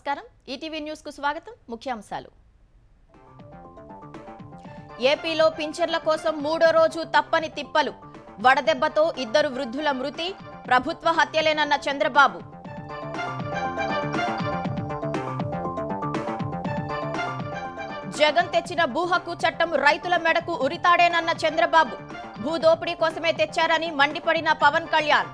నమస్కారం ETV news కు స్వాగతం ముఖ్యాంశాలు ఏపీలో పింఛన్ల కోసం మూడో రోజు తప్పని తిప్పలు వడదెబ్బతో ఇద్దరు వృద్ధుల మృతి ప్రభుత్వ హత్యలేనన్న చంద్రబాబు జగన్ తెచ్చిన భూ హక్కు చట్టం రైతుల మెడకు ఉరితాడేనన్న చంద్రబాబు భూదోపిడీ కోసమే తెచ్చారని మండిపడిన పవన్ కళ్యాణ్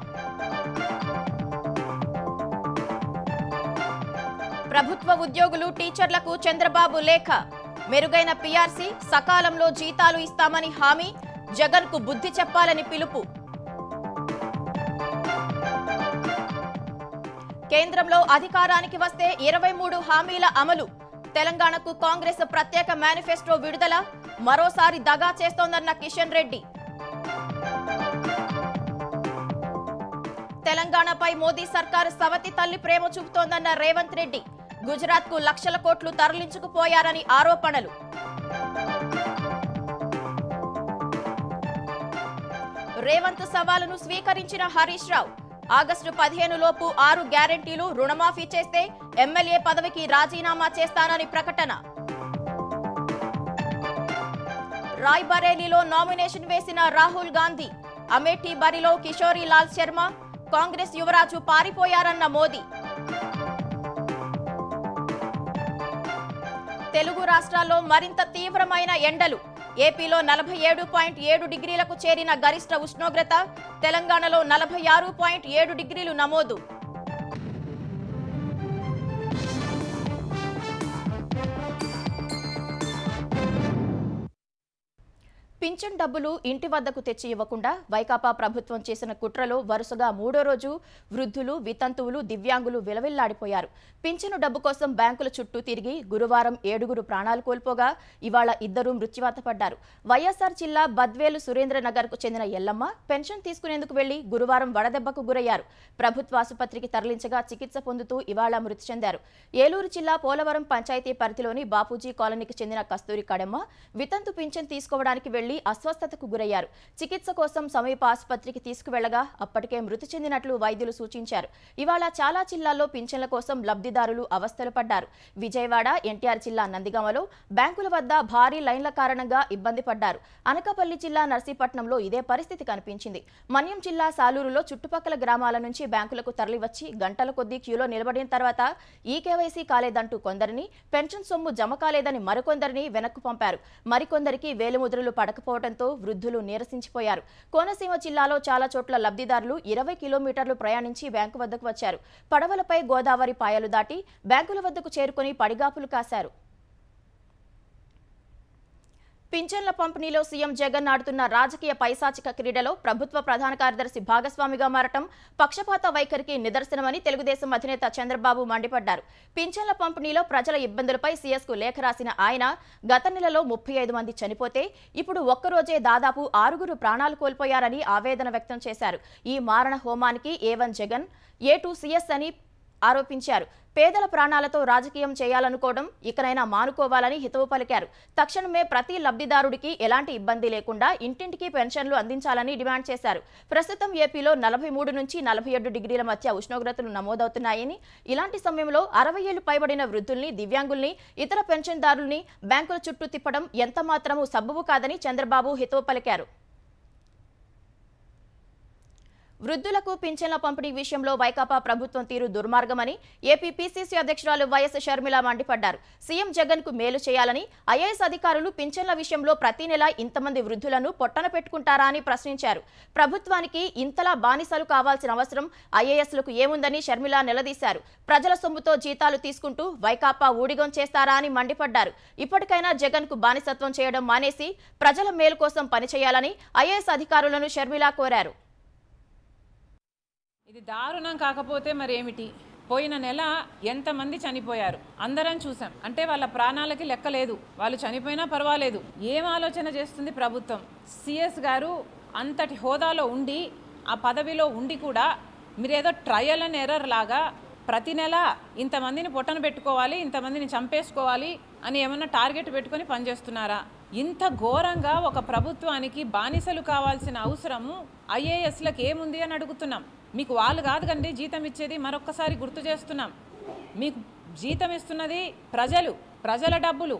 ప్రభుత్వ ఉద్యోగులు టీచర్లకు చంద్రబాబు లేఖ మెరుగైన పీఆర్సీ సకాలంలో జీతాలు ఇస్తామని హామీ జగన్ కు బుద్ధి చెప్పాలని పిలుపు కేంద్రంలో అధికారానికి వస్తే 23 హామీల అమలు తెలంగాణకు కాంగ్రెస్ ప్రత్యేక మేనిఫెస్టో విడుదల మరోసారి దగా చేస్తోందన్న కిషన్ రెడ్డి తెలంగాణపై మోదీ సర్కారు సవతి తల్లి ప్రేమ చూపుతోందన్న రేవంత్ రెడ్డి గుజరాత్ కు లక్షల కోట్లు తరలించుకుపోయారని ఆరోపణలు రేవంత్ సవాలును స్వీకరించిన హరీష్ రావు ఆగస్టు 15 లోపు 6 గ్యారెంటీలు రుణమాఫీ చేస్తే ఎమ్మెల్యే పదవికి రాజీనామా చేస్తానని ప్రకటన రాయ్బరేలీలో నామినేషన్ వేసిన రాహుల్ గాంధీ అమేఠీ బరిలో కిషోరీ లాల్ శర్మ కాంగ్రెస్ యువరాజు పారిపోయారన్న మోదీ తెలుగు రాష్ట్రాల్లో మరింత తీవ్రమైన ఎండలు ఏపీలో 47.7 డిగ్రీలకు చేరిన గరిష్ట ఉష్ణోగ్రత తెలంగాణలో 46.7 డిగ్రీలు నమోదు పింఛన్ డబ్బులు ఇంటి వద్దకు తెచ్చి ఇవ్వకుండా వైకాపా ప్రభుత్వం చేసిన కుట్రలో వరుసగా మూడో రోజు వృద్ధులు వితంతువులు దివ్యాంగులు విలవిల్లాడిపోయారు పింఛను డబ్బు కోసం బ్యాంకుల చుట్టూ తిరిగి గురువారం 7 ప్రాణాలు కోల్పోగా ఇవాళ 2 మృత్యువాత పడ్డారు వైఎస్ఆర్ జిల్లా బద్వేలు సురేంద్రనగర్ కు చెందిన ఎల్లమ్మ పెన్షన్ తీసుకునేందుకు వెళ్లి గురువారం వడదెబ్బకు గురయ్యారు ప్రభుత్వ ఆసుపత్రికి తరలించగా చికిత్స పొందుతూ ఇవాళ మృతి చెందారు ఏలూరు జిల్లా పోలవరం పంచాయతీ పరిధిలోని బాపూజీ కాలనీకి చెందిన కస్తూరి కడమ్మ వితంతు పింఛన్ తీసుకోవడానికి వెళ్లి అస్వస్థతకు గురయ్యారు చికిత్స కోసం సమీప ఆసుపత్రికి తీసుకువెళ్లగా అప్పటికే మృతి చెందినట్లు వైద్యులు సూచించారు ఇవాళ చాలా జిల్లాల్లో పింఛన్ల కోసం లబ్ధిదారులు అవస్థలు పడ్డారు విజయవాడ ఎన్టీఆర్ జిల్లా నందిగామలో బ్యాంకుల వద్ద భారీ లైన్ల కారణంగా ఇబ్బంది పడ్డారు అనకాపల్లి జిల్లా నర్సీపట్నంలో ఇదే పరిస్థితి కనిపించింది మన్యం జిల్లా సాలూరులో చుట్టుపక్కల గ్రామాల నుంచి బ్యాంకులకు తరలివచ్చి గంటల కొద్దీ క్యూలో నిలబడిన తర్వాత ఈ కేవైసీ కాలేదంటూ కొందరిని పెన్షన్ సొమ్ము జమ కాలేదని మరికొందరిని వెనక్కు పంపారు మరికొందరికి వేలిముద్రలు పడకపోవడంతో వృద్ధులు నీరసించిపోయారు కోనసీమ జిల్లాలో చాలా చోట్ల లబ్ధిదారులు 20 కిలోమీటర్లు ప్రయాణించి బ్యాంకు వద్దకు వచ్చారు పడవలపై గోదావరి పాయలు దాటి బ్యాంకుల వద్దకు చేరుకుని పడిగాపులు కాశారు పింఛన్ల పంపిణీలో సీఎం జగన్ ఆడుతున్న రాజకీయ పైశాచిక క్రీడలో ప్రభుత్వ ప్రధాన కార్యదర్శి భాగస్వామిగా మారటం పక్షపాత వైఖరికి నిదర్శనమని తెలుగుదేశం అధినేత చంద్రబాబు మండిపడ్డారు పింఛన్ల పంపిణీలో ప్రజల ఇబ్బందులపై సీఎస్కు లేఖ రాసిన ఆయన గత నెలలో 35 మంది చనిపోతే ఇప్పుడు ఒక్కరోజే దాదాపు 6 ప్రాణాలు కోల్పోయారని ఆవేదన వ్యక్తం చేశారు ఈ మారణ హోమానికి A1 జగన్ A2 సీఎస్ అని ఆరోపించారు పేదల ప్రాణాలతో రాజకీయం చేయాలనుకోవడం ఇకనైనా మానుకోవాలని హితవు పలికారు తక్షణమే ప్రతి లబ్ధిదారుడికి ఎలాంటి ఇబ్బంది లేకుండా ఇంటింటికి పెన్షన్లు అందించాలని డిమాండ్ చేశారు ప్రస్తుతం ఏపీలో 43 నుంచి 47 డిగ్రీల మధ్య ఉష్ణోగ్రతలు నమోదవుతున్నాయని ఇలాంటి సమయంలో 60 ఏళ్లు పైబడిన వృద్ధుల్ని దివ్యాంగుల్ని ఇతర పెన్షన్దారుల్ని బ్యాంకుల చుట్టూ తిప్పడం ఎంత మాత్రమూ సబబు కాదని చంద్రబాబు హితవు పలికారు వృద్ధులకు పింఛన్ల పంపిణీ విషయంలో వైకాపా ప్రభుత్వం తీరు దుర్మార్గమని ఏపీ పీసీసీ అధ్యక్షురాలు వైఎస్ షర్మిల మండిపడ్డారు సీఎం జగన్ కు మేలు చేయాలని ఐఏఎస్ అధికారులు పింఛన్ల విషయంలో ప్రతి నెల ఇంతమంది వృద్ధులను పొట్టన పెట్టుకుంటారా అని ప్రశ్నించారు ప్రభుత్వానికి ఇంతలా బానిసలు కావాల్సిన అవసరం ఐఏఎస్లకు ఏముందని షర్మిల నిలదీశారు ప్రజల సొమ్ముతో జీతాలు తీసుకుంటూ వైకాపా ఊడిగం చేస్తారా అని మండిపడ్డారు ఇప్పటికైనా జగన్ కు బానిసత్వం చేయడం మానేసి ప్రజల మేలు కోసం పనిచేయాలని ఐఏఎస్ అధికారులను షర్మిల కోరారు ఇది దారుణం కాకపోతే మరేమిటి పోయిన నెల ఎంతమంది చనిపోయారు అందరం చూసాం అంటే వాళ్ళ ప్రాణాలకి లెక్కలేదు వాళ్ళు చనిపోయినా పర్వాలేదు ఏం ఆలోచన చేస్తుంది ప్రభుత్వం సిఎస్ గారు అంతటి హోదాలో ఉండి ఆ పదవిలో ఉండి కూడా మీరేదో ట్రయల్ అండ్ ఎర్రర్ లాగా ప్రతి నెల ఇంతమందిని పొట్టన పెట్టుకోవాలి ఇంతమందిని చంపేసుకోవాలి అని ఏమన్నా టార్గెట్ పెట్టుకొని పనిచేస్తున్నారా ఇంత ఘోరంగా ఒక ప్రభుత్వానికి బానిసలు కావాల్సిన అవసరము ఐఏఎస్లకు ఏముంది అని అడుగుతున్నాం మీకు వాళ్ళు కాదు కండి జీతం ఇచ్చేది మరొక్కసారి గుర్తు చేస్తున్నాం మీకు జీతం ఇస్తున్నది ప్రజల డబ్బులు.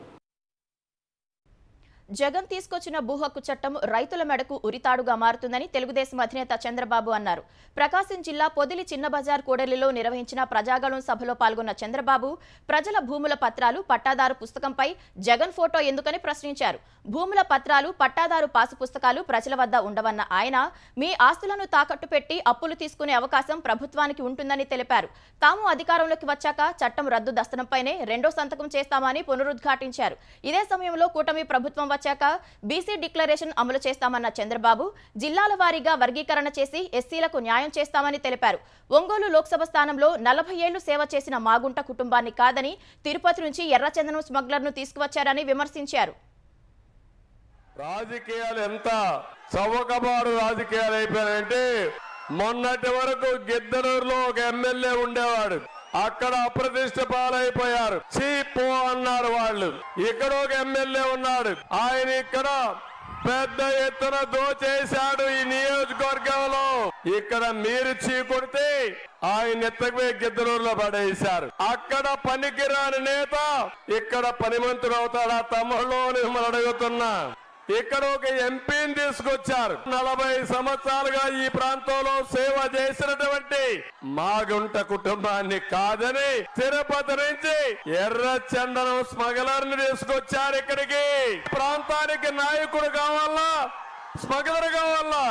జగన్ తీసుకొచ్చిన భూ హక్కు చట్టం రైతుల మెడకు ఉరితాడుగా మారుతుందని తెలుగుదేశం అధినేత చంద్రబాబు అన్నారు. ప్రకాశం జిల్లా పొదిలి చిన్న బజార్ కూడలిలో నిర్వహించిన ప్రజాగళం సభలో పాల్గొన్న చంద్రబాబు ప్రజల భూముల పత్రాలు పట్టాదారు పుస్తకంపై జగన్ ఫోటో ఎందుకని ప్రశ్నించారు. భూముల పత్రాలు పట్టాదారు పాసు పుస్తకాలు ప్రజల వద్ద ఉండవన్న ఆయన మీ ఆస్తులను తాకట్టు పెట్టి అప్పులు తీసుకునే అవకాశం ప్రభుత్వానికి ఉంటుందని తెలిపారు. తాము అధికారంలోకి వచ్చాక చట్టం రద్దు దస్తనంపైనే రెండో సంతకం చేస్తామని పునరుద్ఘాటించారు. ఇదే సమయంలో కూటమి ప్రభుత్వం వచ్చాక బీసీ డిక్లరేషన్ అమలు చేస్తామన్న చంద్రబాబు జిల్లాల వారీగా వర్గీకరణ చేసి ఎస్సీలకు న్యాయం చేస్తామని తెలిపారు. ఒంగోలు లోక్సభ స్థానంలో 40 ఏళ్లు సేవ చేసిన మాగుంట కుటుంబాన్ని కాదని తిరుపతి నుంచి ఎర్రచందనం స్మగ్లర్ను తీసుకువచ్చారని విమర్శించారు. రాజకీయాలు ఎంత చౌకబారు రాజకీయాలు అయిపోయాయంటే మొన్నటి వరకు గిద్దలూరులో ఒక ఎమ్మెల్యే ఉండేవాడు, అక్కడ అప్రతిష్ట పాలైపోయారు. చీపో అన్నారు వాళ్ళు. ఇక్కడ ఒక ఎమ్మెల్యే ఉన్నాడు, ఆయన ఇక్కడ పెద్ద ఎత్తున దోచేశాడు ఈ నియోజకవర్గంలో. ఇక్కడ మీరు చీకొడితే ఆయన ఎత్తకపోయి గిద్దలూరులో పడేశారు. అక్కడ పనికిరాని నేత ఇక్కడ పనిమంతుడు అవుతాడా తమ్ముళ్ళు మిమ్మల్ని అడుగుతున్నా. ఇక్కడ ఒక ఎంపీని తీసుకొచ్చారు. 40 సంవత్సరాలుగా ఈ ప్రాంతంలో సేవ చేసినటువంటి మాగుంట కుటుంబాన్ని కాదని తిరుపతి నుంచి ఎర్రచందనం స్మగ్లర్ ని తీసుకొచ్చారు. ఇక్కడికి ప్రాంతానికి నాయకుడు కావాలా, స్మగ్లర్ కావాలా?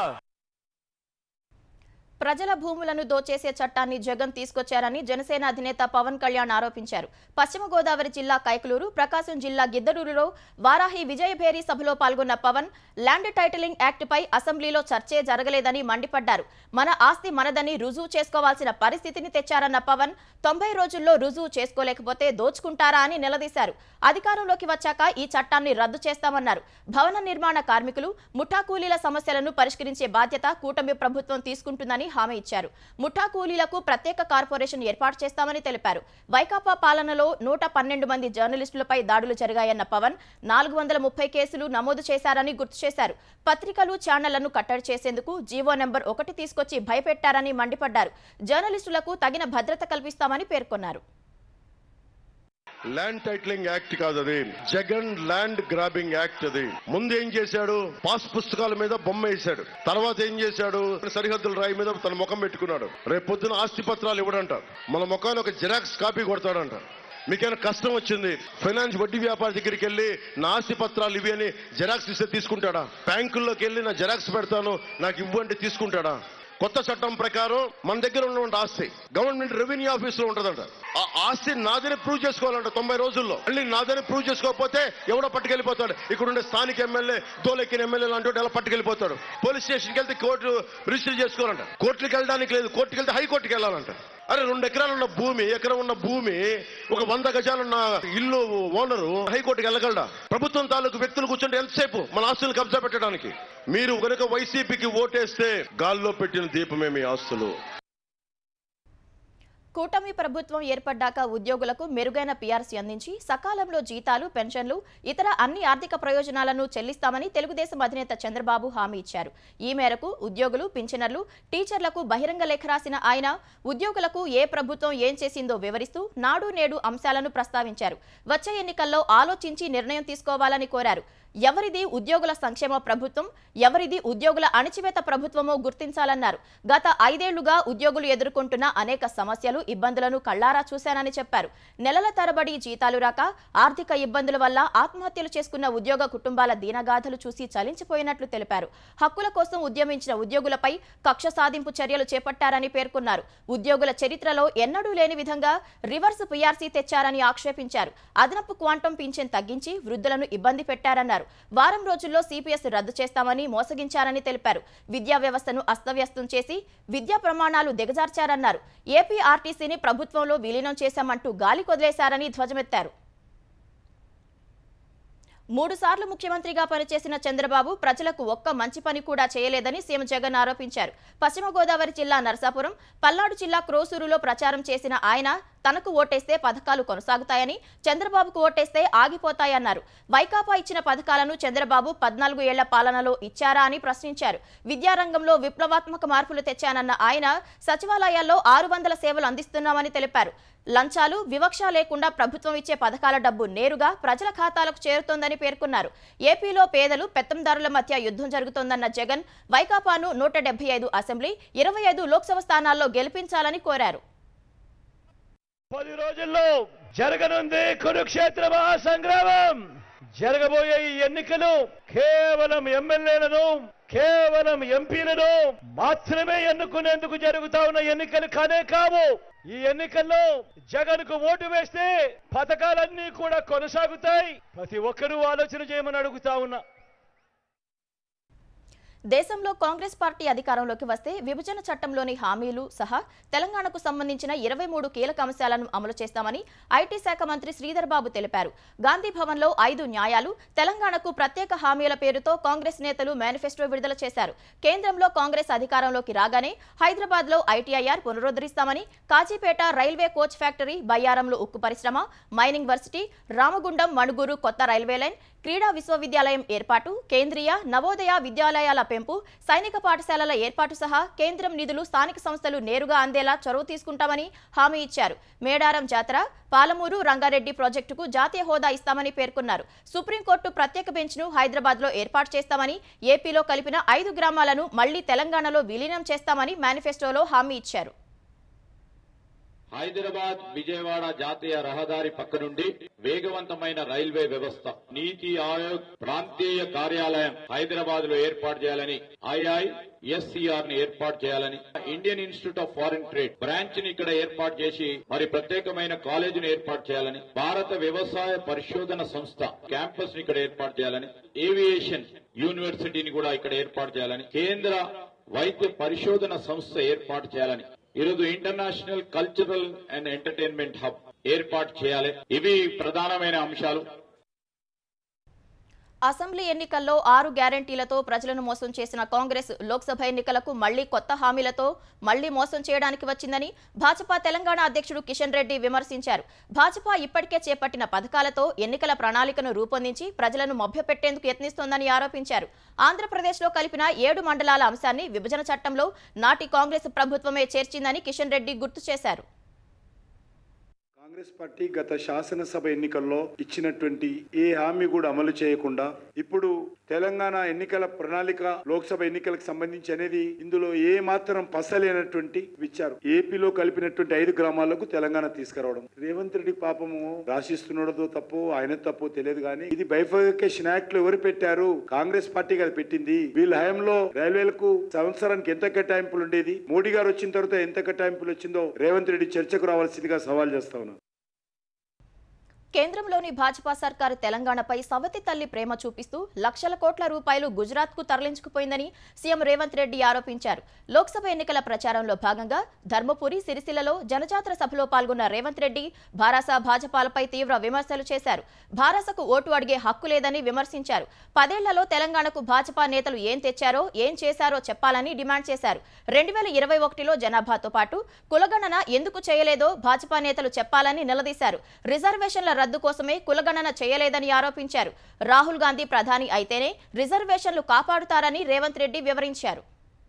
ప్రజల భూములను దోచేసే చట్టాన్ని జగన్ తీసుకొచ్చారని జనసేన అధినేత పవన్ కళ్యాణ్ ఆరోపించారు. పశ్చిమ గోదావరి జిల్లా కైకలూరు, ప్రకాశం జిల్లా గిద్దలూరులో వారాహి విజయభేరి సభలో పాల్గొన్న పవన్ ల్యాండ్ టైటిలింగ్ యాక్ట్ పై అసెంబ్లీలో చర్చే జరగలేదని మండిపడ్డారు. మన ఆస్తి మనదని రుజువు చేసుకోవాల్సిన పరిస్థితిని తెచ్చారన్న పవన్ 90 రోజుల్లో రుజువు చేసుకోలేకపోతే దోచుకుంటారా అని నిలదీశారు. అధికారంలోకి వచ్చాక ఈ చట్టాన్ని రద్దు చేస్తామన్నారు. భవన నిర్మాణ కార్మికులు, ముఠా కూలీల సమస్యలను పరిష్కరించే బాధ్యత కూటమి ప్రభుత్వం తీసుకుంటుందని హామీ ఇచ్చారు. ముఠా కూలీలకు ప్రత్యేక కార్పొరేషన్ ఏర్పాటు చేస్తామని తెలిపారు. వైకాపా పాలనలో 112 మంది జర్నలిస్టులపై దాడులు జరిగాయన్న పవన్ 430 కేసులు నమోదు చేశారని గుర్తు చేశారు. పత్రికలు, ఛానళ్లను కట్టడి చేసేందుకు జీవో నెంబర్ 1 తీసుకొచ్చి భయపెట్టారని మండిపడ్డారు. జర్నలిస్టులకు తగిన భద్రత కల్పిస్తామని పేర్కొన్నారు. ల్యాండ్ టైటిలింగ్ యాక్ట్ కాదు అది, జగన్ ల్యాండ్ గ్రాబింగ్ యాక్ట్ అది. ముందు ఏం చేశాడు, పాస్ పుస్తకాల మీద బొమ్మ వేశాడు. తర్వాత ఏం చేశాడు, సరిహద్దుల రాయి మీద తన ముఖం పెట్టుకున్నాడు. రేపు పొద్దున ఆస్తి పత్రాలు ఇవ్వడంట, మన ముఖాన్ని ఒక జిరాక్స్ కాపీ కొడతాడంట. మీకైనా కష్టం వచ్చింది, ఫైనాన్స్ వడ్డీ వ్యాపారి దగ్గరికి వెళ్ళి నా ఆస్తి పత్రాలు ఇవి అని జిరాక్స్ ఇస్తే తీసుకుంటాడా? బ్యాంకుల్లోకి వెళ్ళి నా జిరాక్స్ పెడతాను నాకు ఇవ్వు అంటే తీసుకుంటాడా? కొత్త చట్టం ప్రకారం మన దగ్గర ఉన్నటువంటి ఆస్తి గవర్నమెంట్ రెవెన్యూ ఆఫీస్ లో ఉంటుందంట. ఆ ఆస్తి నాదని ప్రూవ్ చేసుకోవాలంట 90 రోజుల్లో. మళ్ళీ నాదని ప్రూవ్ చేసుకోకపోతే ఎవడో పట్టుకెళ్ళిపోతాడు. ఇక్కడ ఉండే స్థానిక ఎమ్మెల్యే, దోలెక్కిన ఎమ్మెల్యే లాంటి ఎలా పట్టుకెళ్ళిపోతాడు. పోలీస్ స్టేషన్కి వెళ్తే కోర్టు రిజిస్టర్ చేసుకోవాలంట. కోర్టుకి వెళ్ళడానికి లేదు, కోర్టుకి వెళ్తే హైకోర్టుకి వెళ్ళాలంట. అరే 2 ఎకరాలు ఉన్న భూమి, ఎకరం ఉన్న భూమి, ఒక 100 గజాలున్న ఇల్లు ఓనరు హైకోర్టుకి వెళ్ళగలడా? ప్రభుత్వం తాలూకు వ్యక్తులు కూర్చుంటే ఎంతసేపు మన ఆస్తులు కబ్జా పెట్టడానికి? మీరు కనుక వైసీపీకి ఓటేస్తే గాల్లో పెట్టిన దీపమే మీ ఆస్తులు. కూటమి ప్రభుత్వం ఏర్పడ్డాక ఉద్యోగులకు మెరుగైన పీఆర్సీ అందించి సకాలంలో జీతాలు, పెన్షన్లు, ఇతర అన్ని ఆర్థిక ప్రయోజనాలను చెల్లిస్తామని తెలుగుదేశం అధినేత చంద్రబాబు హామీ ఇచ్చారు. ఈ మేరకు ఉద్యోగులు, పింఛనర్లు, టీచర్లకు బహిరంగ లేఖ రాసిన ఆయన ఉద్యోగులకు ఏ ప్రభుత్వం ఏం చేసిందో వివరిస్తూ నాడు నేడు అంశాలను ప్రస్తావించారు. వచ్చే ఎన్నికల్లో ఆలోచించి నిర్ణయం తీసుకోవాలని కోరారు. ఎవరిది ఉద్యోగుల సంక్షేమ ప్రభుత్వం, ఎవరిది ఉద్యోగుల అణచివేత ప్రభుత్వమో గుర్తించాలన్నారు. గత 5 ఏళ్లుగా ఉద్యోగులు ఎదుర్కొంటున్న అనేక సమస్యలు, ఇబ్బందులను కళ్లారా చూశానని చెప్పారు. నెలల తరబడి జీతాలు రాక, ఆర్థిక ఇబ్బందుల వల్ల ఆత్మహత్యలు చేసుకున్న ఉద్యోగ కుటుంబాల దీనగాథలు చూసి చలించిపోయినట్లు తెలిపారు. హక్కుల కోసం ఉద్యమించిన ఉద్యోగులపై కక్ష సాధింపు చర్యలు చేపట్టారని పేర్కొన్నారు. ఉద్యోగుల చరిత్రలో ఎన్నడూ లేని విధంగా రివర్స్ పీఆర్సీ తెచ్చారని ఆక్షేపించారు. అదనపు క్వాంటం పింఛన్ తగ్గించి వృద్ధులను ఇబ్బంది పెట్టారన్నారు. వారం రోజుల్లో సిపిఎస్ రద్దు చేస్తామని మోసగించారని తెలిపారు. విద్యా వ్యవస్థను అస్తవ్యస్తం చేసి విద్యా ప్రమాణాలు దిగజార్చారన్నారు. ఏపీ ఆర్టీసీని ప్రభుత్వంలో విలీనం చేశామంటూ గాలి కొదిలేశారని ధ్వజమెత్తారు. 3 సార్లు ముఖ్యమంత్రిగా పనిచేసిన చంద్రబాబు ప్రజలకు ఒక్క మంచి పని కూడా చేయలేదని సీఎం జగన్ ఆరోపించారు. పశ్చిమ గోదావరి జిల్లా నరసాపురం, పల్నాడు జిల్లా క్రోసూరులో ప్రచారం చేసిన ఆయన తనకు ఓటేస్తే పథకాలు కొనసాగుతాయని, చంద్రబాబుకు ఓటేస్తే ఆగిపోతాయన్నారు. వైకాపా ఇచ్చిన పథకాలను చంద్రబాబు 14 ఏళ్ల పాలనలో ఇచ్చారా అని ప్రశ్నించారు. విద్యారంగంలో విప్లవాత్మక మార్పులు తెచ్చానన్న ఆయన సచివాలయాల్లో 600 సేవలు అందిస్తున్నామని తెలిపారు. లంచాలు, వివక్ష లేకుండా ప్రభుత్వం ఇచ్చే పథకాల డబ్బు నేరుగా ప్రజల ఖాతాలకు చేరుతోందని పేర్కొన్నారు. ఏపీలో పేదలు, పెత్తందారుల మధ్య యుద్ధం జరుగుతోందన్న జగన్ వైకాపాను 175 అసెంబ్లీ, 25 లోక్సభ స్థానాల్లో గెలిపించాలని కోరారు. 10 రోజుల్లో జరగనుంది కురుక్షేత్ర మహాసంగ్రామం. జరగబోయే ఈ ఎన్నికలు కేవలం ఎమ్మెల్యేలను, కేవలం ఎంపీలను మాత్రమే ఎన్నుకునేందుకు జరుగుతా ఉన్న ఎన్నికలు కానే కావు. ఈ ఎన్నికల్లో జగన్ కు ఓటు వేస్తే పథకాలన్నీ కూడా కొనసాగుతాయి. ప్రతి ఒక్కరూ ఆలోచన చేయమని అడుగుతా ఉన్నా. దేశంలో కాంగ్రెస్ పార్టీ అధికారంలోకి వస్తే విభజన చట్టంలోని హామీలు సహా తెలంగాణకు సంబంధించిన 23 కీలక అంశాలను అమలు చేస్తామని ఐటీ శాఖ మంత్రి శ్రీధర్ బాబు తెలిపారు. గాంధీ భవన్లో 5 న్యాయాలు, తెలంగాణకు ప్రత్యేక హామీల పేరుతో కాంగ్రెస్ నేతలు మేనిఫెస్టో విడుదల చేశారు. కేంద్రంలో కాంగ్రెస్ అధికారంలోకి రాగానే హైదరాబాద్లో ఐటీఐఆర్ పునరుద్ధరిస్తామని, కాజీపేట రైల్వే కోచ్ ఫ్యాక్టరీ, బయ్యారంలో ఉక్కు పరిశ్రమ, మైనింగ్ వర్సిటీ, రామగుండం మణుగూరు కొత్త రైల్వే లైన్, క్రీడా విశ్వవిద్యాలయం ఏర్పాటు, కేంద్రీయ నవోదయ విద్యాలయాల పెంపు, సైనిక పాఠశాలల ఏర్పాటు సహా కేంద్రం నిధులు స్థానిక సంస్థలు నేరుగా అందేలా చొరవ తీసుకుంటామని హామీ ఇచ్చారు. మేడారం జాతర, పాలమూరు రంగారెడ్డి ప్రాజెక్టుకు జాతీయ హోదా ఇస్తామని పేర్కొన్నారు. సుప్రీంకోర్టు ప్రత్యేక బెంచ్ను హైదరాబాద్లో ఏర్పాటు చేస్తామని, ఏపీలో కలిపిన 5 గ్రామాలను మళ్లీ తెలంగాణలో విలీనం చేస్తామని మేనిఫెస్టోలో హామీ ఇచ్చారు. హైదరాబాద్ విజయవాడ జాతీయ రహదారి పక్క నుండి వేగవంతమైన రైల్వే వ్యవస్థ, నీతి ఆయోగ్ ప్రాంతీయ కార్యాలయం హైదరాబాద్ లో ఏర్పాటు చేయాలని, IISCR ని ఏర్పాటు చేయాలని, Indian institute of foreign trade branch ని ఇక్కడ ఏర్పాటు చేసి మరి ప్రత్యేకమైన కాలేజీని ఏర్పాటు చేయాలని, భారత వ్యవసాయ పరిశోధన సంస్థ క్యాంపస్ ని ఇక్కడ ఏర్పాటు చేయాలని, ఏవియేషన్ యూనివర్సిటీని కూడా ఇక్కడ ఏర్పాటు చేయాలని, కేంద్ర వైద్య పరిశోధన సంస్థ ఏర్పాటు చేయాలని, ఈరోజు international cultural and entertainment hub ఏర్పాటు చేయాలి. ఇవి ప్రధానమైన అంశాలు. అసెంబ్లీ ఎన్నికల్లో 6 గ్యారంటీలతో ప్రజలను మోసం చేసిన కాంగ్రెస్ లోక్సభ ఎన్నికలకు మళ్లీ కొత్త హామీలతో మళ్లీ మోసం చేయడానికి వచ్చిందని భాజపా తెలంగాణ అధ్యక్షుడు కిషన్ రెడ్డి విమర్శించారు. భాజపా ఇప్పటికే చేపట్టిన పథకాలతో ఎన్నికల ప్రణాళికను రూపొందించి ప్రజలను మభ్యపెట్టేందుకు యత్నిస్తోందని ఆరోపించారు. ఆంధ్రప్రదేశ్లో కలిపిన 7 మండలాల అంశాన్ని విభజన చట్టంలో నాటి కాంగ్రెస్ ప్రభుత్వమే చేర్చిందని కిషన్ రెడ్డి గుర్తు చేశారు. కాంగ్రెస్ పార్టీ గత శాసనసభ ఎన్నికల్లో ఇచ్చినటువంటి ఏ హామీ కూడా అమలు చేయకుండా ఇప్పుడు తెలంగాణ ఎన్నికల ప్రణాళిక లోక్సభ ఎన్నికలకు సంబంధించి అనేది ఇందులో ఏ మాత్రం పసలేనటువంటి ఇచ్చారు. ఏపీలో కలిపినటువంటి 5 గ్రామాలకు తెలంగాణ తీసుకురావడం రేవంత్ రెడ్డి పాపము రాసిస్తున్నాడో తప్పు ఆయన తప్పు తెలియదు కానీ ఇది బైఫర్కేషన్ యాక్ట్ లో ఎవరు పెట్టారు? కాంగ్రెస్ పార్టీ అది పెట్టింది. వీళ్ళ హయాంలో రైల్వేలకు సంవత్సరానికి ఎంత కేటాయింపులు ఉండేది, మోడీ గారు వచ్చిన తర్వాత ఎంత కేటాయింపులు వచ్చిందో రేవంత్ రెడ్డి చర్చకు రావాల్సిందిగా సవాల్ చేస్తా ఉన్నారు. కేంద్రంలోని భాజపా సర్కారు తెలంగాణపై సవతి తల్లి ప్రేమ చూపిస్తూ లక్షల కోట్ల రూపాయలు గుజరాత్కు తరలించుకుపోయిందని సీఎం రేవంత్ రెడ్డి ఆరోపించారు. లోక్సభ ఎన్నికల ప్రచారంలో భాగంగా ధర్మపురి, సిరిసిల్లలో జనజాతర సభలో పాల్గొన్న రేవంత్ రెడ్డి భారాస భాజపాలపై తీవ్ర విమర్శలు చేశారు. భారాసకు ఓటు అడిగే హక్కు లేదని విమర్శించారు. 10 ఏళ్లలో తెలంగాణకు భాజపా నేతలు ఏం తెచ్చారో, ఏం చేశారో చెప్పాలని డిమాండ్ చేశారు. 2021లో జనాభాతో పాటు కులగణన ఎందుకు చేయలేదో భాజపా నేతలు చెప్పాలని నిలదీశారు. రిజర్వేషన్ల రద్దు కోసమే కులగణన చేయలేదని ఆరోపించారు. రాహుల్ గాంధీ ప్రధాని అయితేనే రిజర్వేషన్లు కాపాడుతారని రేవంత్ రెడ్డి వివరించారు.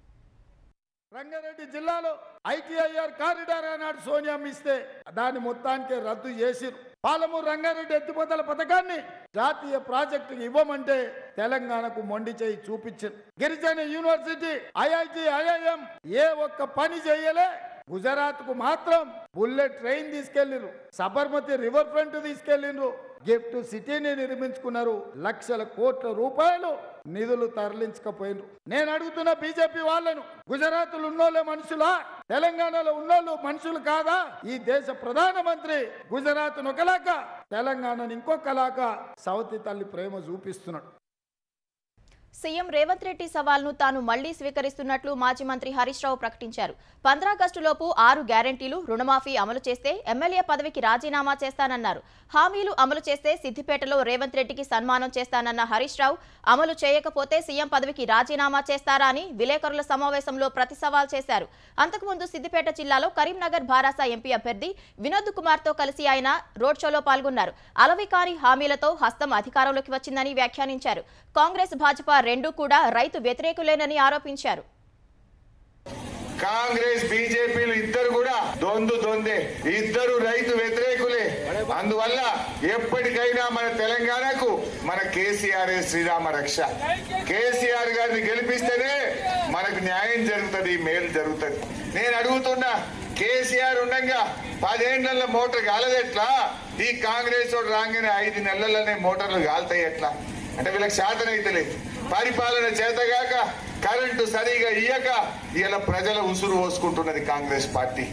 రంగారెడ్డి జిల్లాలో ఐటీఐఆర్ కారిడార్ అన్నాడు సోనియా ఇస్తే దాన్ని మొత్తానికి రద్దు చేసిరు. పాలమూరు రంగారెడ్డి ఎత్తిపోతల పథకాన్ని జాతీయ ప్రాజెక్టు ఇవ్వమంటే తెలంగాణకు మొండి చేయి చూపించారు. గిరిజన యూనివర్సిటీ, IIT, IIM ఏ ఒక్క పని చేయలే. గుజరాత్ కు మాత్రం బుల్లెట్ ట్రైన్ తీసుకెళ్లిరు, సబర్మతి రివర్ ఫ్రంట్ తీసుకెళ్లిండ్రు, గిఫ్ట్ సిటీని నిర్మించుకున్నారు. లక్షల కోట్ల రూపాయలు నిధులు తరలించకపోయినరు. నేను అడుగుతున్న బీజేపీ వాళ్ళను, గుజరాత్ లో ఉన్నోళ్ళే మనుషులా, తెలంగాణలో ఉన్నోళ్ళు మనుషులు కాదా? ఈ దేశ ప్రధానమంత్రి గుజరాత్ ఒకలాగా తెలంగాణను ఇంకొకలాగా సవతి తల్లి ప్రేమ చూపిస్తున్నాడు. సీఎం రేవంత్ రెడ్డి సవాల్ను తాను మళ్లీ స్వీకరిస్తున్నట్లు మాజీ మంత్రి హరీష్ రావు ప్రకటించారు. 15 ఆగస్టులోపు 6 గ్యారెంటీలు, రుణమాఫీ అమలు చేస్తే ఎమ్మెల్యే పదవికి రాజీనామా చేస్తానన్నారు. హామీలు అమలు చేస్తే సిద్దిపేటలో రేవంత్ రెడ్డికి సన్మానం చేస్తానన్న హరీష్ రావు, అమలు చేయకపోతే సీఎం పదవికి రాజీనామా చేస్తారా అని విలేకరుల సమావేశంలో ప్రతి సవాల్ చేశారు. అంతకుముందు సిద్దిపేట జిల్లాలో కరీంనగర్ భారాస ఎంపీ అభ్యర్థి వినోద్ కుమార్తో కలిసి ఆయన రోడ్ షోలో పాల్గొన్నారు. అలవికాని హామీలతో హస్తం అధికారంలోకి వచ్చిందని వ్యాఖ్యానించారు. కాంగ్రెస్, భాజపా రెండూ కూడా రైతు వ్యతిరేకులేనని ఆరోపించారు. కాంగ్రెస్, బీజేపీలు ఇద్దరు కూడా దొందే, ఇద్దరు రైతు వ్యతిరేకులే. అందువల్ల ఎప్పటికైనా మన తెలంగాణకు మన కేసీఆర్ శ్రీరామ రక్ష. కేసీఆర్ గారిని గెలిపిస్తేనే మనకు న్యాయం జరుగుతుంది, మేలు జరుగుతుంది. నేను అడుగుతున్నా, కేసీఆర్ ఉండగా 10 ఏళ్ల మోటార్ కాలదెట్లా? ఈ కాంగ్రెస్ వాడు రాగానే 5 నెలలనే మోటార్లు కాలుతాయి ఎట్లా? అంటే వీళ్ళకి శాతనైతే లేదు. పరిపాలన చేతగాక, కరెంటు సరిగా ఇయ్యక ఇలా ప్రజల ఉసురు పోసుకుంటున్నది కాంగ్రెస్ పార్టీ.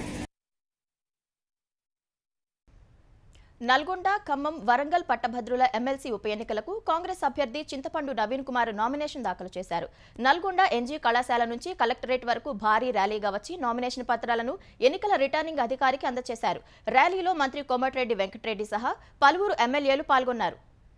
నల్గొండ, ఖమ్మం, వరంగల్ పట్టభద్రుల ఎమ్మెల్సీ ఉప ఎన్నికలకు కాంగ్రెస్ అభ్యర్థి చింతపండు నవీన్ కుమార్ నామినేషన్ దాఖలు చేశారు. నల్గొండ ఎన్జీ కళాశాల నుంచి కలెక్టరేట్ వరకు భారీ ర్యాలీగా వచ్చి నామినేషన్ పత్రాలను ఎన్నికల రిటర్నింగ్ అధికారికి అందజేశారు. ర్యాలీలో మంత్రి కోమటిరెడ్డి వెంకటరెడ్డి సహా పలువురు ఎమ్మెల్యేలు పాల్గొన్నారు.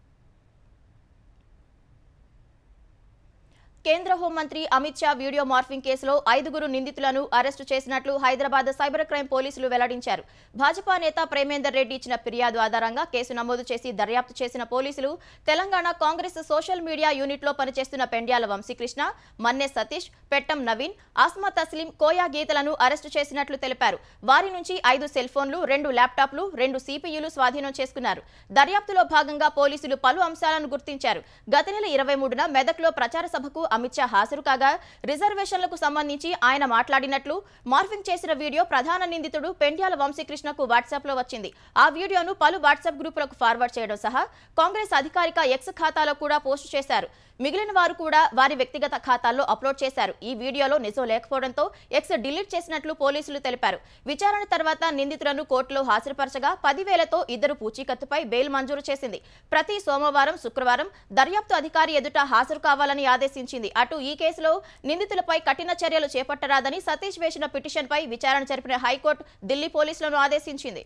కేంద్ర హోంమంత్రి అమిత్ షా వీడియో మార్ఫింగ్ కేసులో 5 నిందితులను అరెస్టు చేసినట్లు హైదరాబాద్ సైబర్ క్రైమ్ పోలీసులు వెల్లడించారు. భాజపా నేత ప్రేమేందర్ రెడ్డి ఇచ్చిన ఫిర్యాదు ఆధారంగా కేసు నమోదు చేసి దర్యాప్తు చేసిన పోలీసులు తెలంగాణ కాంగ్రెస్ సోషల్ మీడియా యూనిట్లో పనిచేస్తున్న పెండ్యాల వంశీకృష్ణ, మన్నే సతీష్, పెట్టం నవీన్, ఆస్మా తస్లీం, కోయా గీతలను అరెస్టు చేసినట్లు తెలిపారు. వారి నుంచి 5 సెల్ ఫోన్లు, 2 ల్యాప్టాప్లు, 2 సిపియులు స్వాధీనం చేసుకున్నారు. దర్యాప్తులో భాగంగా పోలీసులు పలు అంశాలను గుర్తించారు. గత నెల 23న మెదక్లో ప్రచార సభకు అమిత్ షా హాజరు కాగా రిజర్వేషన్లకు సంబంధించి ఆయన మాట్లాడినట్లు మార్ఫింగ్ చేసిన వీడియో ప్రధాన నిందితుడు పెండ్యాల వంశీకృష్ణకు వాట్సాప్ లో వచ్చింది. ఆ వీడియోను పలు వాట్సాప్ గ్రూపులకు ఫార్వర్డ్ చేయడం సహా కాంగ్రెస్ అధికారిక ఎక్స్ ఖాతాలో కూడా పోస్టు చేశారు. మిగిలిన వారు కూడా వారి వ్యక్తిగత ఖాతాల్లో అప్లోడ్ చేశారు. ఈ వీడియోలో నిజం లేకపోవడంతో ఎక్స్ డిలీట్ చేసినట్లు పోలీసులు తెలిపారు. విచారణ తర్వాత నిందితులను కోర్టులో హాజరుపరచగా 10,000తో 2 పూచీకత్తుపై బెయిల్ మంజూరు చేసింది. ప్రతి సోమవారం, శుక్రవారం దర్యాప్తు అధికారి ఎదుట హాజరు కావాలని ఆదేశించింది. అటు ఈ కేసులో నిందితులపై కఠిన చర్యలు చేపట్టరాదని సతీష్ వేసిన పిటిషన్పై విచారణ జరిపిన హైకోర్టు ఢిల్లీ పోలీసులను ఆదేశించింది.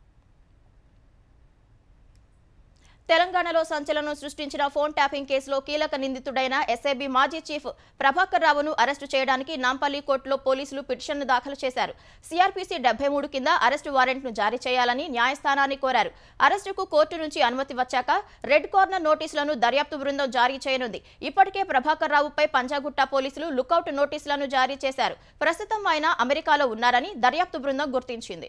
తెలంగాణలో సంచలనం సృష్టించిన ఫోన్ ట్యాపింగ్ కేసులో కీలక నిందితుడైన ఎస్ఐబి మాజీ చీఫ్ ప్రభాకర్ రావును అరెస్టు చేయడానికి నాంపల్లి కోర్టులో పోలీసులు పిటిషన్ను దాఖలు చేశారు. సిఆర్పిసి 73 కింద అరెస్టు వారెంట్ను జారీ చేయాలని న్యాయస్థానాన్ని కోరారు. అరెస్టుకు కోర్టు నుంచి అనుమతి వచ్చాక రెడ్ కార్నర్ నోటీసులను దర్యాప్తు బృందం జారీ చేయనుంది. ఇప్పటికే ప్రభాకర్ రావుపై పంజాగుట్ట పోలీసులు లుకౌట్ నోటీసులను జారీ చేశారు. ప్రస్తుతం ఆయన అమెరికాలో ఉన్నారని దర్యాప్తు బృందం గుర్తించింది.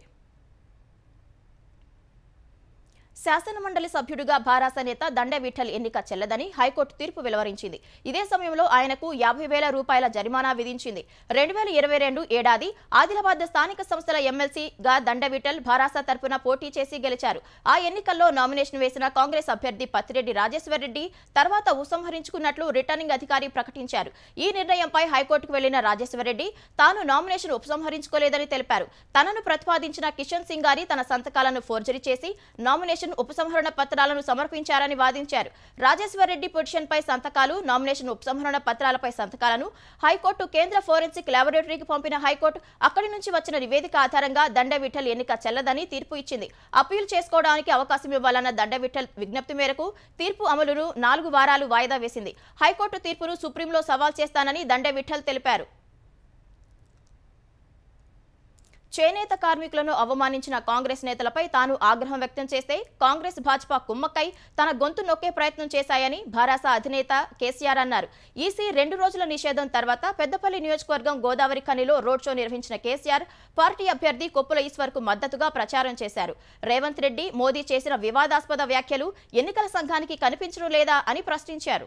శాసనమండలి సభ్యుడిగా భారాస నేత దండే విఠల్ ఎన్నిక చెల్లదని హైకోర్టు తీర్పు వెలువరించింది. ఇదే సమయంలో ఆయనకు 50,000 రూపాయల జరిమానా విధించింది. 2022 ఏడాది ఆదిలాబాద్ స్థానిక సంస్థల ఎమ్మెల్సీగా దండే విఠల్ భారాస తరపున పోటీ చేసి గెలిచారు. ఆ ఎన్నికల్లో నామినేషన్ వేసిన కాంగ్రెస్ అభ్యర్థి పత్తిరెడ్డి రాజేశ్వరరెడ్డి తర్వాత ఉపసంహరించుకున్నట్లు రిటర్నింగ్ అధికారి ప్రకటించారు. ఈ నిర్ణయంపై హైకోర్టుకు వెళ్లిన రాజేశ్వరరెడ్డి తాను నామినేషన్ ఉపసంహరించుకోలేదని తెలిపారు. తనను ప్రతిపాదించిన కిషన్ సింగారి తన సంతకాలను ఫోర్జరీ చేసి నామినేషన్ ఉపసంహరణ పత్రాలను సమర్పించారని వాదించారు. రాజేశ్వరరెడ్డి పిటిషన్పై సంతకాలు, నామినేషన్ ఉపసంహరణ పత్రాలపై సంతకాలను హైకోర్టు కేంద్ర ఫోరెన్సిక్ ల్యాబొరేటరీకి పంపిన హైకోర్టు అక్కడి నుంచి వచ్చిన నివేదిక ఆధారంగా దండే విఠల్ ఎన్నిక చెల్లదని తీర్పు ఇచ్చింది. అప్పీల్ చేసుకోవడానికి అవకాశం ఇవ్వాలన్న దండే విఠల్ విజ్ఞప్తి మేరకు తీర్పు అమలును 4 వారాలు వాయిదా వేసింది. హైకోర్టు తీర్పును సుప్రీంలో సవాల్ చేస్తానని దండే విఠల్ తెలిపారు. చేనేత కార్మికులను అవమానించిన కాంగ్రెస్ నేతలపై తాను ఆగ్రహం వ్యక్తం చేస్తే కాంగ్రెస్, భాజపా కుమ్మక్కై తన గొంతు నొక్కే ప్రయత్నం చేశాయని భారాస అధినేత కేసీఆర్ అన్నారు. ఈసీ 2 రోజుల నిషేధం తర్వాత పెద్దపల్లి నియోజకవర్గం గోదావరి ఖనిలో రోడ్ షో నిర్వహించిన కేసీఆర్ పార్టీ అభ్యర్థి కొప్పుల ఈశ్వర్కు మద్దతుగా ప్రచారం చేశారు. రేవంత్ రెడ్డి, మోదీ చేసిన వివాదాస్పద వ్యాఖ్యలు ఎన్నికల సంఘానికి కనిపించడం లేదా అని ప్రశ్నించారు.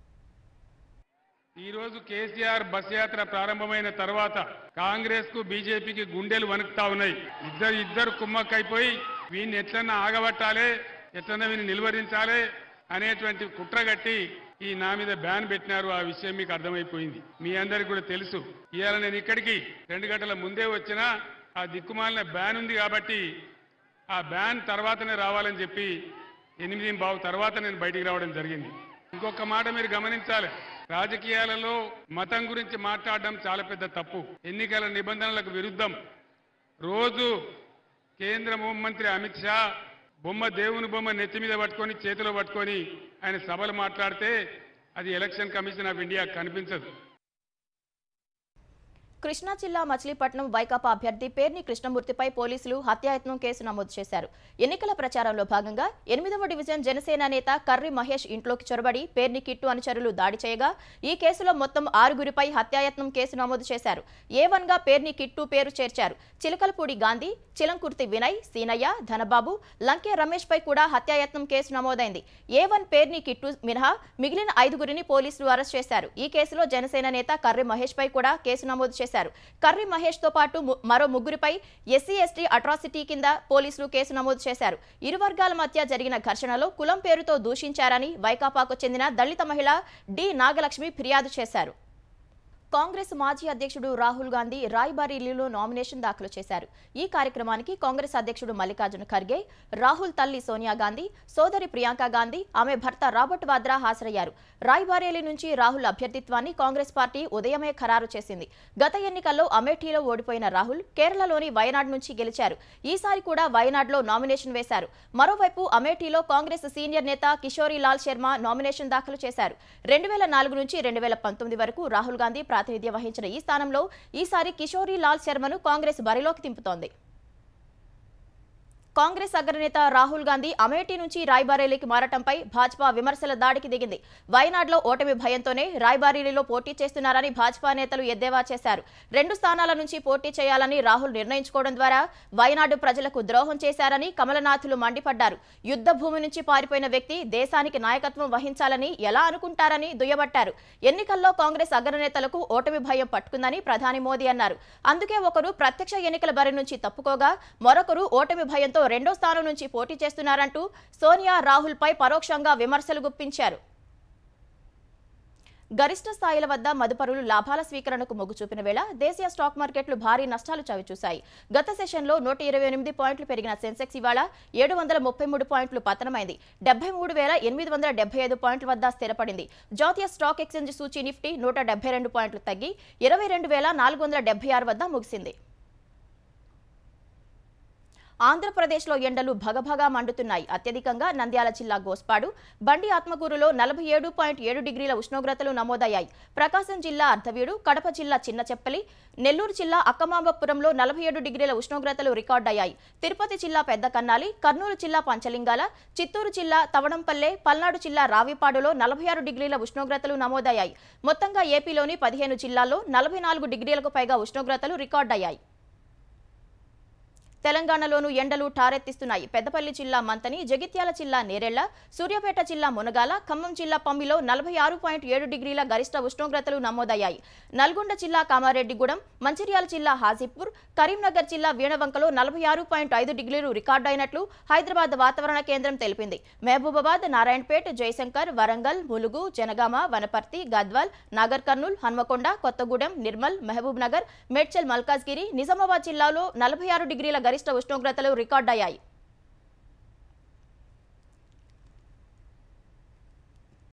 ఈ రోజు కేసీఆర్ బస్ యాత్ర ప్రారంభమైన తర్వాత కాంగ్రెస్ కు బీజేపీకి గుండెలు వణుకుతా ఉన్నాయి. ఇద్దరు కుమ్మక్కైపోయి వీడిని ఎట్లన్నా ఆగబట్టాలి, ఎట్లన్నా వీడిని నిలువరించాలి అనేటువంటి కుట్రగట్టి ఈ నా మీద బ్యాన్ పెట్టినారు. ఆ విషయం మీకు అర్థమైపోయింది. మీ అందరికి కూడా తెలుసు. ఇవాళ నేను ఇక్కడికి 2 గంటల ముందే వచ్చినా ఆ దిక్కుమాలిన బ్యాన్ ఉంది కాబట్టి ఆ బ్యాన్ తర్వాతనే రావాలని చెప్పి 8:15 తర్వాత నేను బయటికి రావడం జరిగింది. ఇంకొక మాట మీరు గమనించాలి. రాజకీయాలలో మతం గురించి మాట్లాడడం చాలా పెద్ద తప్పు. ఎన్నికల నిబంధనలకు విరుద్ధం. రోజు కేంద్ర హోంమంత్రి అమిత్ షా దేవుని బొమ్మ నెత్తి మీద పట్టుకొని చేతిలో పట్టుకొని ఆయన సభలు మాట్లాడితే అది ఎలక్షన్ కమిషన్ ఆఫ్ ఇండియా కనిపించదు. కృష్ణా జిల్లా మచిలీపట్నం వైకాపా అభ్యర్థి పేర్ని కృష్ణమూర్తిపై పోలీసులు హత్యాయత్నం కేసు నమోదు చేశారు. ఎన్నికల ప్రచారంలో భాగంగా 8వ డివిజన్ జనసేన నేత కర్రి మహేష్ ఇంట్లోకి చొరబడి పేర్ని కిట్టు అనుచరులు దాడి చేయగా ఈ కేసులో మొత్తం 6గురిపై హత్యాయత్నం కేసు నమోదు చేశారు. A1గా పేర్ని కిట్టు పేరు చేర్చారు. చిలకలపూడి గాంధీ, చిలంకుర్తి వినయ్, సీనయ్య, ధనబాబు, లంకే రమేష్ పై కూడా హత్యాయత్నం కేసు నమోదైంది. A1 పేర్ని కిట్టు మినహా మిగిలిన 5గురిని పోలీసులు అరెస్ట్ చేశారు. ఈ కేసులో జనసేన నేత కర్రి మహేష్ పై కూడా కేసు నమోదు చేశారు. కర్రి మహేష్ తో పాటు మరో 3గురిపై SC/ST అట్రాసిటీ కింద పోలీసులు కేసు నమోదు చేశారు. ఇరు వర్గాల మధ్య జరిగిన ఘర్షణలో కులం పేరుతో దూషించారని వైకాపాకు చెందిన దళిత మహిళ డి నాగలక్ష్మి ఫిర్యాదు చేశారు. కాంగ్రెస్ మాజీ అధ్యక్షుడు రాహుల్ గాంధీ రాయ్బరేలీలో నామినేషన్ దాఖలు చేశారు. ఈ కార్యక్రమానికి కాంగ్రెస్ అధ్యక్షుడు మల్లికార్జున ఖర్గే, రాహుల్ తల్లి సోనియా గాంధీ, సోదరి ప్రియాంక గాంధీ, ఆమె భర్త రాబర్ట్ వాద్రా హాజరయ్యారు. రాయ్బరేలీ నుంచి రాహుల్ అభ్యర్థిత్వాన్ని కాంగ్రెస్ పార్టీ ఉదయమే ఖరారు చేసింది. గత ఎన్నికల్లో అమేఠీలో ఓడిపోయిన రాహుల్ కేరళలోని వయనాడ్ నుంచి గెలిచారు. ఈసారి కూడా వయనాడ్లో నామినేషన్ వేశారు. మరోవైపు అమేఠీలో కాంగ్రెస్ సీనియర్ నేత కిషోరీ లాల్ శర్మ నామినేషన్ దాఖలు చేశారు. 2004 నుంచి 2019 వరకు రాహుల్ గాంధీ ప్రాతినిధ్యం వహించిన ఈ స్థానంలో ఈసారి కిషోరీ లాల్ శర్మను కాంగ్రెస్ బరిలోకి దింపుతోంది. కాంగ్రెస్ అగ్రనేత రాహుల్ గాంధీ అమేఠీ నుంచి రాయ్బరేలీకి మారటంపై భాజపా విమర్శల దాడికి దిగింది. వయనాడ్లో ఓటమి భయంతోనే రాయ్బరేలీలో పోటీ చేస్తున్నారని భాజపా నేతలు ఎద్దేవా చేశారు. 2 స్థానాల నుంచి పోటీ చేయాలని రాహుల్ నిర్ణయించుకోవడం ద్వారా వయనాడు ప్రజలకు ద్రోహం చేశారని కమలనాథులు మండిపడ్డారు. యుద్ధ భూమి నుంచి పారిపోయిన వ్యక్తి దేశానికి నాయకత్వం వహించాలని ఎలా అనుకుంటారని దుయ్యబట్టారు. ఎన్నికల్లో కాంగ్రెస్ అగ్రనేతలకు ఓటమి భయం పట్టుకుందని ప్రధాని మోదీ అన్నారు. అందుకే ఒకరు ప్రత్యక్ష ఎన్నికల బరి నుంచి తప్పుకోగా మరొకరు ఓటమి భయంతో 2వ స్థానం నుంచి పోటీ చేస్తున్నారంటూ సోనియా రాహుల్ పై పరోక్షంగా విమర్శలు గుప్పించారు. గరిష్ట స్థాయిల వద్ద మదుపరులు లాభాల స్వీకరణకు మొగ్గు చూపిన వేళ దేశీయ స్టాక్ మార్కెట్లు భారీ నష్టాలు చవిచూశాయి. గత సెషన్లో 128 పాయింట్లు పెరిగిన సెన్సెక్స్ ఇవాళ 733 పాయింట్లు పతనమైంది. 73,875 పాయింట్ల వద్ద స్థిరపడింది. జాతీయ స్టాక్ ఎక్స్చేంజ్ సూచీ నిఫ్టీ 172 పాయింట్లు తగ్గి 22,476 వద్ద ముగిసింది. ఆంధ్రప్రదేశ్లో ఎండలు భగభగా మండుతున్నాయి. అత్యధికంగా నంద్యాల జిల్లా గోస్పాడు, బండి ఆత్మకూరులో 47.7 డిగ్రీల ఉష్ణోగ్రతలు నమోదయ్యాయి. ప్రకాశం జిల్లా అర్ధవీడు, కడప జిల్లా చిన్నచెప్పలి, నెల్లూరు జిల్లా అక్కమాంబపురంలో 47 డిగ్రీల ఉష్ణోగ్రతలు రికార్డయ్యాయి. తిరుపతి జిల్లా పెద్ద కన్నాలి, కర్నూలు జిల్లా పంచలింగాల, చిత్తూరు జిల్లా తవడంపల్లె, పల్నాడు జిల్లా రావిపాడులో 46 డిగ్రీల ఉష్ణోగ్రతలు నమోదయ్యాయి. మొత్తంగా ఏపీలోని 15 జిల్లాల్లో 44 డిగ్రీలకు పైగా ఉష్ణోగ్రతలు రికార్డయ్యాయి. తెలంగాణలోనూ ఎండలు ఠారెత్తిస్తున్నాయి. పెద్దపల్లి జిల్లా మంతని, జగిత్యాల జిల్లా నేరెళ్ల, సూర్యాపేట జిల్లా మునగాల, ఖమ్మం జిల్లా పమ్మిలో 46.7 డిగ్రీల గరిష్ట ఉష్ణోగ్రతలు నమోదయ్యాయి. నల్గొండ జిల్లా కామారెడ్డిగూడెం, మంచిర్యాల జిల్లా హాజీపూర్, కరీంనగర్ జిల్లా వీణవంకలో 46.5 డిగ్రీలు రికార్డైనట్లు హైదరాబాద్ వాతావరణ కేంద్రం తెలిపింది. మహబూబాబాద్, నారాయణపేట్, జయశంకర్, వరంగల్, ములుగు, జనగామ, వనపర్తి, గద్వాల్, నాగర్ కర్నూల్, హన్మకొండ, కొత్తగూడెం, నిర్మల్, మహబూబ్ నగర్, మేడ్చల్, మల్కాజ్గిరి, నిజామాబాద్ జిల్లాలో 46 డిగ్రీల గరిష్ట ఉష్ణోగ్రతలు రికార్డయ్యాయి.